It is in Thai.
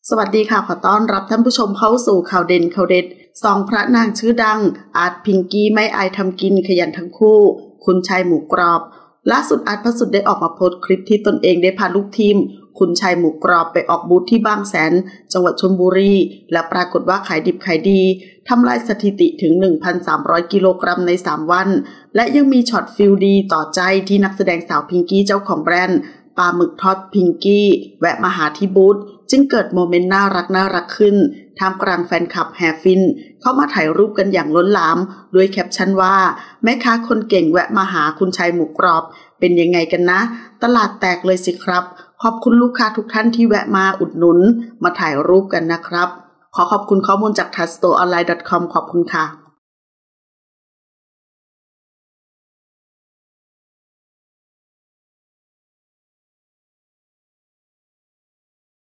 สวัสดีค่ะขอต้อนรับท่านผู้ชมเข้าสู่ข่าวเด่นข่าวเด็ดสองพระนางชื่อดังอาร์ตพิงกี้ไม่อายทำกินขยันทั้งคู่คุณชายหมูกรอบล่าสุดอาร์ตพระสุดได้ออกมาโพสต์คลิปที่ตนเองได้พาลูกทีมคุณชายหมูกรอบไปออกบูธที่บางแสนจังหวัดชลบุรีและปรากฏว่าขายดิบขายดีทำลายสถิติถึง 1,300 กิโลกรัมใน3วันและยังมีช็อตฟิลดีต่อใจที่นักแสดงสาวพิงกี้เจ้าของแบรนด์ปลาหมึกทอดพิงกี้แวะมาหาที่บูธจึงเกิดโมเมนต์น่ารักขึ้นท่ามกลางแฟนคลับแห่ฟินเข้ามาถ่ายรูปกันอย่างล้นหลามด้วยแคปชั่นว่าแม่ค้าคนเก่งแวะมาหาคุณชายหมูกรอบเป็นยังไงกันนะตลาดแตกเลยสิครับขอบคุณลูกค้าทุกท่านที่แวะมาอุดหนุนมาถ่ายรูปกันนะครับขอขอบคุณข้อมูลจาก touchstoreonline.com ขอบคุณค่ะ